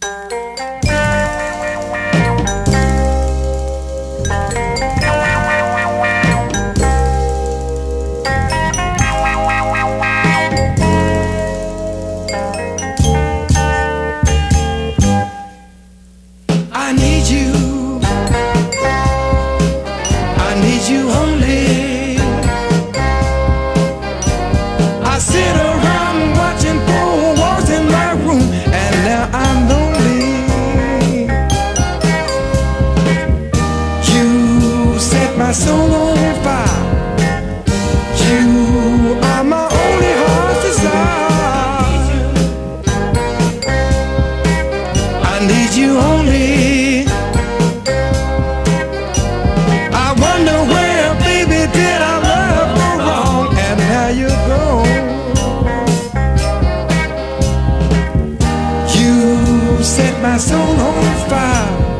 I need you, I need you only. I sit around watching four walls in my room, and now I'm lonely. You set my soul on fire. You are my only heart's desire. I need you only. I wonder where, baby, did our love go wrong, and now you're gone. You set my soul on fire.